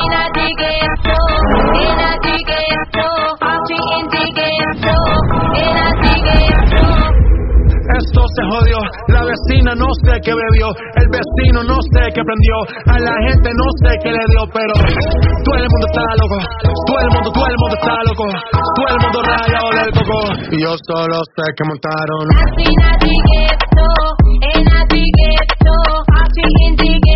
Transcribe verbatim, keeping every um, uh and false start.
Esto se jodió, la vecina no sé qué bebió, el vecino no sé qué prendió, a la gente no sé qué le dio, pero todo el mundo está loco, todo el mundo, todo el mundo está loco, todo el mundo rayado del coco, y yo solo sé que montaron.